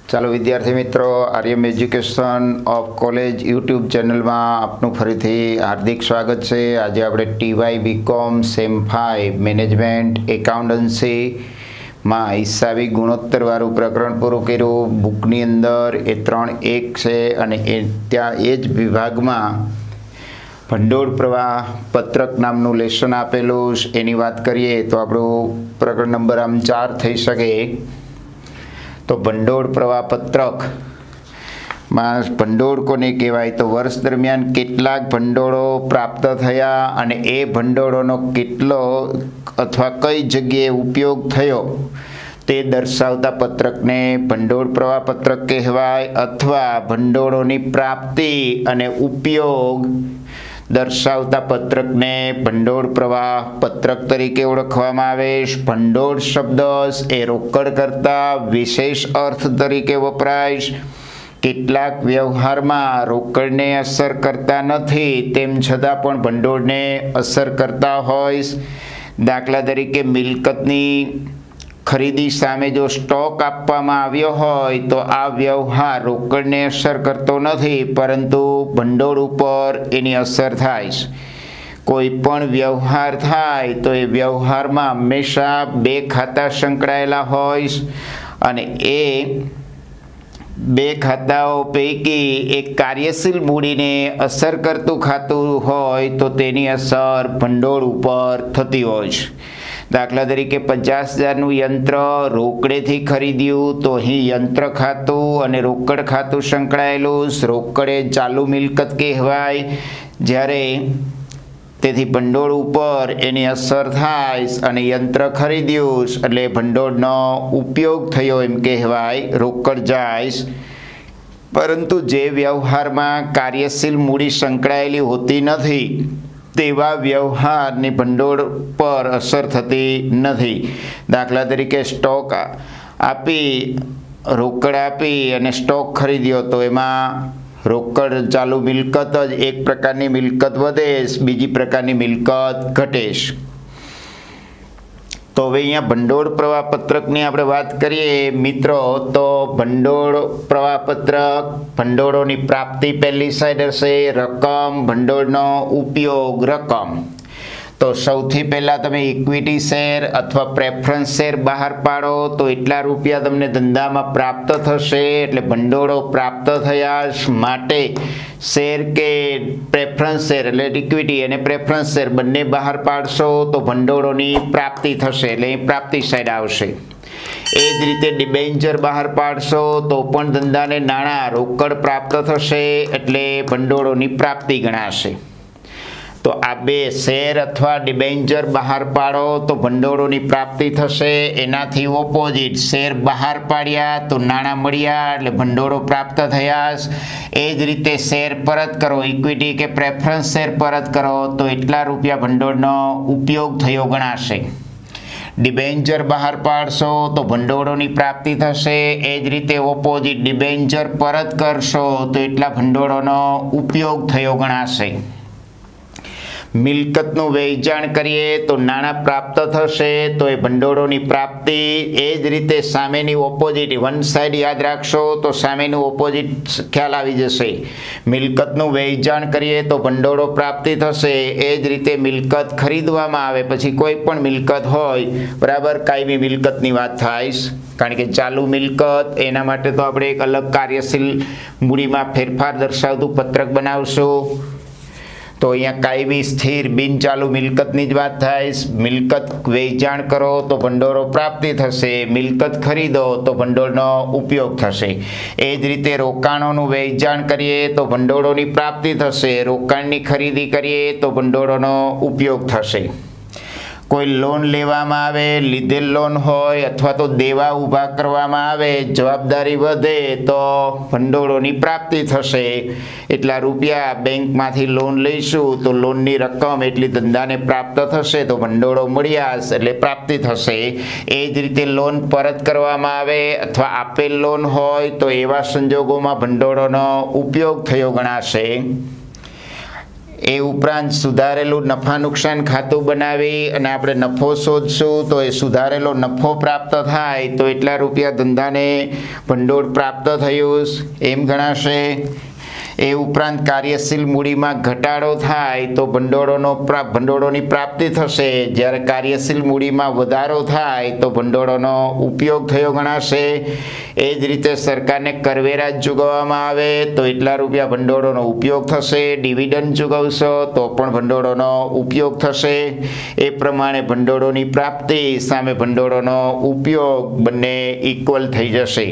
ચાલો વિદ્યાર્થી મિત્રો, Aryam education of college YouTube ચેનલમાં આપનું ફરીથી હાર્દિક સ્વાગત છે। આજે આપણે ટીવાય બીકોમ સેમ 5 મેનેજમેન્ટ એકાઉન્ટન્સીમાં હિસાબી ગુણોત્તરવાળું પ્રકરણ પૂરું કર્યું। બુકની અંદર એ 3.1 છે અને ત્યાં એ જ વિભાગમાં ભંડોળ પ્રવાહ પત્રક નામનું લેસન આપેલું એની વાત કરીએ તો આપણું પ્રકરણ નંબર આમ 4 થઈ શકે। તો ભંડોળ પ્રવાહ પત્રકમાં ભંડોળ કોને કહેવાય? તો વર્ષ દરમિયાન કેટલાક ભંડોળો પ્રાપ્ત થયા અને એ ભંડોળોનો કેટલો અથવા કઈ જગ્યાએ ઉપયોગ થયો તે દર્શાવતા પત્રકને ભંડોળ પ્રવાહ પત્રક કહેવાય, અથવા ભંડોળોની પ્રાપ્તિ અને ઉપયોગ દર્શાવતા પત્રકને ભંડોળ પ્રવાહ પત્રક તરીકે ઓળખવામાં આવે છે। ભંડોળ શબ્દ એ રોકડ કરતા વિશેષ અર્થ તરીકે વપરાય છે। કેટલાક વ્યવહારમાં રોકડને અસર કરતા નથી, તેમ છતાં પણ ભંડોળને અસર કરતા હોય। દાખલા તરીકે મિલકતની ખરીદી સામે જો સ્ટોક આપવામાં આવ્યો હોય તો આ વ્યવહાર રોકડને અસર કરતો નથી, પરંતુ ભંડોળ ઉપર એની અસર થાય છે। કોઈ પણ વ્યવહાર થાય તો એ વ્યવહારમાં હંમેશા બે ખાતા સંકળાયેલા હોય અને એ બે ખાતાઓ પૈકી એક કાર્યશીલ મૂડીને અસર કરતું ખાતું હોય તો તેની અસર ભંડોળ ઉપર થતી હોય છે। દાખલા તરીકે 50,000નું યંત્ર રોકડેથી ખરીદ્યું તો અહીં યંત્ર ખાતું અને રોકડ ખાતું સંકળાયેલું। રોકડ એ ચાલુ મિલકત કહેવાય, જ્યારે તેથી ભંડોળ ઉપર એની અસર થાય અને યંત્ર ખરીદ્યું એટલે ભંડોળનો ઉપયોગ થયો એમ કહેવાય, રોકડ જાય। પરંતુ જે વ્યવહારમાં કાર્યશીલ મૂડી સંકળાયેલી હોતી નથી તેવા વ્યવહારની ભંડોળ પર અસર થતી નથી। દાખલા તરીકે સ્ટોક આપી, રોકડ આપી અને સ્ટોક ખરીદ્યો તો એમાં રોકડ ચાલુ મિલકત જ એક પ્રકારની મિલકત વધે, બીજી પ્રકારની મિલકત ઘટે। તો હવે અહીંયા ભંડોળ પ્રવાહ પત્રકની આપણે વાત કરીએ મિત્રો, તો ભંડોળ પ્રવાહ પત્રક ભંડોળોની પ્રાપ્તિ પહેલી સાઈડ હશે, રકમ, ભંડોળનો ઉપયોગ, રકમ। તો સૌથી પહેલાં તમે ઇક્વિટી શેર અથવા પ્રેફરન્સ શેર બહાર પાડો તો એટલા રૂપિયા તમને ધંધામાં પ્રાપ્ત થશે, એટલે ભંડોળો પ્રાપ્ત થયા માટે શેર કે પ્રેફરન્સ શેર એટલે ઇક્વિટી અને પ્રેફરન્સ શેર બંને બહાર પાડશો તો ભંડોળોની પ્રાપ્તિ થશે, એટલે એ પ્રાપ્તિ સાઈડ આવશે। એ જ રીતે ડિબેન્ચર બહાર પાડશો તો પણ ધંધાને નાણાં રોકડ પ્રાપ્ત થશે, એટલે ભંડોળોની પ્રાપ્તિ ગણાશે। તો આ બે શેર અથવા ડિબેન્ચર બહાર પાડો તો ભંડોળોની પ્રાપ્તિ થશે, એનાથી ઓપોઝિટ શેર બહાર પાડ્યા તો નાણાં મળ્યા એટલે ભંડોળો પ્રાપ્ત થયા। એ જ રીતે શેર પરત કરો, ઇક્વિટી કે પ્રેફરન્સ શેર પરત કરો તો એટલા રૂપિયા ભંડોળનો ઉપયોગ થયો ગણાશે। ડિબેન્ચર બહાર પાડશો તો ભંડોળોની પ્રાપ્તિ થશે, એ જ રીતે ઓપોઝિટ ડિબેન્ચર પરત કરશો તો એટલા ભંડોળોનો ઉપયોગ થયો ગણાશે। મિલકતનું વેચાણ કરીએ તો નાણાં પ્રાપ્ત થશે તો એ ભંડોળોની પ્રાપ્તિ। એ જ રીતે સામેની ઓપોઝિટ વન સાઈડ યાદ રાખશો તો સામેનું ઓપોઝિટ ખ્યાલ આવી જશે। મિલકતનું વેચાણ કરીએ તો ભંડોળો પ્રાપ્તિ થશે, એ જ રીતે મિલકત ખરીદવામાં આવે પછી કોઈ પણ મિલકત હોય, બરાબર, કાયમી મિલકતની વાત થાય, કારણ કે ચાલુ મિલકત એના માટે તો આપણે એક અલગ કાર્યશીલ મૂડીમાં ફેરફાર દર્શાવતું પત્રક બનાવશું। તો અહીંયા કાયમી સ્થિર બિનચાલુ મિલકતની જ વાત થાય। મિલકત વેચાણ કરો તો ભંડોળો પ્રાપ્તિ થશે, મિલકત ખરીદો તો ભંડોળનો ઉપયોગ થશે। એ જ રીતે રોકાણોનું વેચાણ કરીએ તો ભંડોળોની પ્રાપ્તિ થશે, રોકાણની ખરીદી કરીએ તો ભંડોળોનો ઉપયોગ થશે। કોઈ લોન લેવામાં આવે, લીધેલ લોન હોય અથવા તો દેવા ઊભા કરવામાં આવે, જવાબદારી વધે તો ભંડોળોની પ્રાપ્તિ થશે। એટલા રૂપિયા બેંકમાંથી લોન લઈશું તો લોનની રકમ એટલી ધંધાને પ્રાપ્ત થશે તો ભંડોળો મળ્યા એટલે પ્રાપ્તિ થશે। એ જ રીતે લોન પરત કરવામાં આવે અથવા આપેલ લોન હોય તો એવા સંજોગોમાં ભંડોળોનો ઉપયોગ થયો ગણાશે। એ ઉપરાંત સુધારેલું નફા નુકસાન ખાતું બનાવી અને આપણે નફો શોધશું તો એ સુધારેલો નફો પ્રાપ્ત થાય તો એટલા રૂપિયા ધંધાને ભંડોળ પ્રાપ્ત થયું એમ ગણાશે। એ ઉપરાંત કાર્યશીલ મૂડીમાં ઘટાડો થાય તો ભંડોળોની પ્રાપ્તિ થશે, જ્યારે કાર્યશીલ મૂડીમાં વધારો થાય તો ભંડોળોનો ઉપયોગ થયો ગણાશે। એ જ રીતે સરકારને કરવેરા ચૂકવવામાં આવે તો એટલા રૂપિયા ભંડોળોનો ઉપયોગ થશે, ડિવિડન્ડ ચૂકવશો તો પણ ભંડોળોનો ઉપયોગ થશે। એ પ્રમાણે ભંડોળોની પ્રાપ્તિ સામે ભંડોળોનો ઉપયોગ બંને ઇક્વલ થઈ જશે।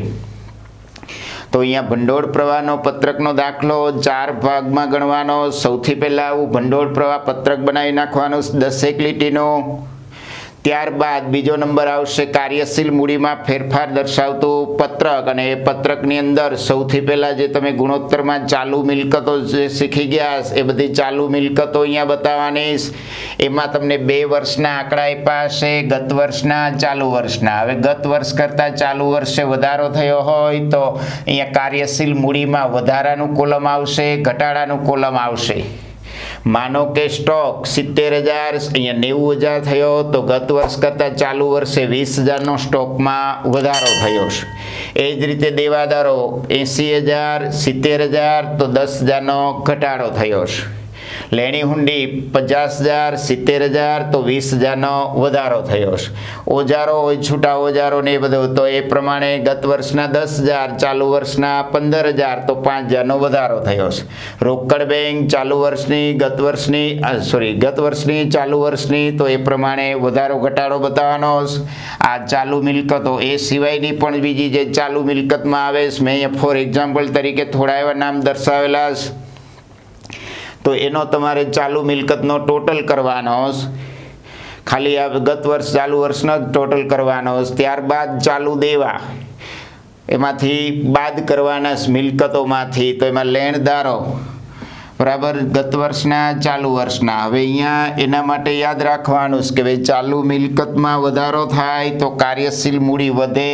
તો અહીંયા ભંડોળ પ્રવાહનો પત્રકનો દાખલો 4 ભાગમાં ગણવાનો। સૌથી પહેલાં આવું ભંડોળ પ્રવાહ પત્રક બનાવી નાખવાનું 10 લીટીનો। ત્યારબાદ બીજો નંબર આવશે કાર્યશીલ મૂડીમાં ફેરફાર દર્શાવતું પત્રક, અને એ પત્રકની અંદર સૌથી પહેલાં જે તમે ગુણોત્તરમાં ચાલુ મિલકતો જે શીખી ગયા એ બધી ચાલુ મિલકતો અહીંયા બતાવવાની। એમાં તમને 2 વર્ષના આંકડા આપ્યા હશે, ગત વર્ષના, ચાલુ વર્ષના। હવે ગત વર્ષ કરતાં ચાલુ વર્ષે વધારો થયો હોય તો અહીંયા કાર્યશીલ મૂડીમાં વધારાનું કોલમ આવશે, ઘટાડાનું કોલમ આવશે। માનો કે સ્ટોક 70,000 અહીંયા 90,000 થયો તો ગત વર્ષ કરતાં ચાલુ વર્ષે 20,000નો સ્ટોકમાં વધારો થયો છે। એ જ રીતે દેવાદારો 80,000 70,000 તો 10,000નો ઘટાડો થયો છે। લેણી હુંડી 50,000 70,000 તો 20,000નો વધારો થયો છે। ઓજારો હોય છૂટા ઓજારો ને એ બધું તો એ પ્રમાણે ગત વર્ષના 10,000 ચાલુ વર્ષના 15,000 તો 5,000નો વધારો થયો છે। રોકડ બેંક ચાલુ વર્ષની ગત વર્ષની ચાલુ વર્ષની તો એ પ્રમાણે વધારો ઘટાડો બતાવવાનો છે। આ ચાલુ મિલકતો એ સિવાયની પણ બીજી જે ચાલુ મિલકતમાં આવે છે, મેં અહીંયા ફોર એક્ઝામ્પલ તરીકે થોડા એવા નામ દર્શાવેલા છે, તો એનો તમારે ચાલુ મિલકતનો ટોટલ કરવાનો, ખાલી આ ગત વર્ષ ચાલુ વર્ષનો જ ટોટલ કરવાનો। ત્યારબાદ ચાલુ દેવા એમાંથી બાદ કરવાના મિલકતોમાંથી, તો એમાં લેણદારો બરાબર ગત વર્ષના ચાલુ વર્ષના। હવે અહીંયા એના માટે યાદ રાખવાનું છે કે ભાઈ ચાલુ મિલકતમાં વધારો થાય તો કાર્યશીલ મૂડી વધે,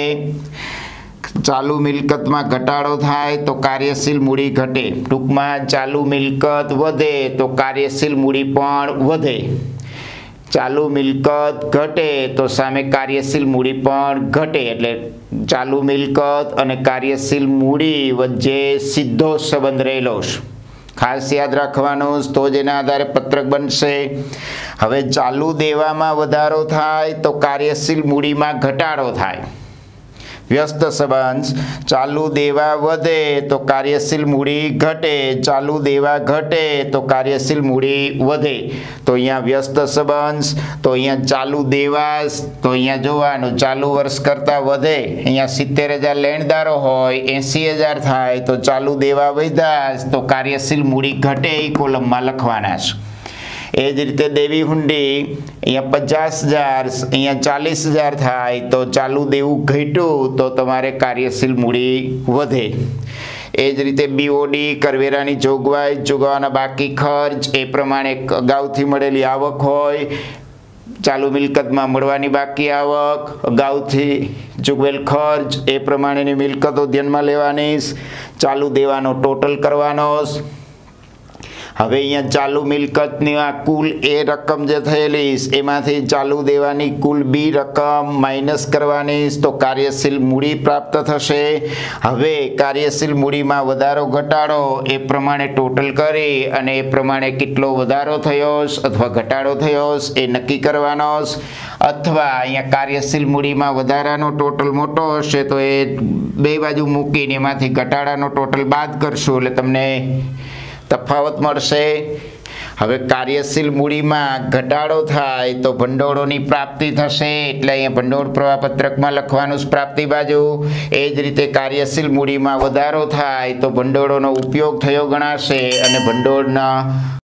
ચાલુ મિલકતમાં ઘટાડો થાય તો કાર્યશીલ મૂડી ઘટે। ટૂંકમાં ચાલુ મિલકત વધે તો કાર્યશીલ મૂડી પણ વધે, ચાલુ મિલકત ઘટે તો સામે કાર્યશીલ મૂડી પણ ઘટે। એટલે ચાલુ મિલકત અને કાર્યશીલ મૂડી વચ્ચે સીધો સંબંધ રહેલો છે, ખાસ યાદ રાખવાનું, તો જ એના આધારે પત્રક બનશે। હવે ચાલુ દેવામાં વધારો થાય તો કાર્યશીલ મૂડીમાં ઘટાડો થાય, વ્યસ્ત સંબંધ। ચાલુ દેવા વધે તો કાર્યશીલ મૂડી ઘટે, ચાલુ દેવા ઘટે તો કાર્યશીલ મૂડી વધે। તો અહીંયા વ્યસ્ત સંબંધ, તો અહીંયા ચાલુ દેવા, તો અહીંયા જોવાનું ચાલુ વર્ષ કરતાં વધે, અહીંયા 70,000 લેણદારો હોય 80,000 થાય તો ચાલુ દેવા વધ્યા તો કાર્યશીલ મૂડી ઘટે એ કોલમમાં લખવાના છે। એ જ રીતે દેવી હુંડી અહીંયા 50,000 અહીંયા 40,000 થાય તો ચાલુ દેવું ઘટ્યું તો તમારે કાર્યશીલ મૂડી વધે। એ જ રીતે બીઓડી કરવેરાની જોગવાઈ, ચૂકવવાના બાકી ખર્ચ એ પ્રમાણે અગાઉથી મળેલી આવક હોય, ચાલુ મિલકતમાં મળવાની બાકી આવક, અગાઉથી ચૂકવેલ ખર્ચ એ પ્રમાણેની મિલકતો ધ્યાનમાં લેવાની, ચાલુ દેવાનો ટોટલ કરવાનો। હવે અહીંયા ચાલુ મિલકતની આ કુલ એ રકમ જે થયેલી એમાંથી ચાલુ દેવાની કુલ બી રકમ માઇનસ કરવાની તો કાર્યશીલ મૂડી પ્રાપ્ત થશે। હવે કાર્યશીલ મૂડીમાં વધારો ઘટાડો એ પ્રમાણે ટોટલ કરી અને એ પ્રમાણે કેટલો વધારો થયો અથવા ઘટાડો થયો એ નક્કી કરવાનો, અથવા અહીંયા કાર્યશીલ મૂડીમાં વધારાનો ટોટલ મોટો હશે તો એ બે બાજુ મૂકીને એમાંથી ઘટાડાનો ટોટલ બાદ કરશું એટલે તમને તફાવત મળશે। હવે કાર્યશીલ મૂડીમાં ઘટાડો થાય તો ભંડોળોની પ્રાપ્તિ થશે, એટલે અહીંયા ભંડોળ પ્રવાહ પત્રકમાં લખવાનું પ્રાપ્તિ બાજુ। એ જ રીતે કાર્યશીલ મૂડીમાં વધારો થાય તો ભંડોળોનો ઉપયોગ થયો ગણાશે અને ભંડોળના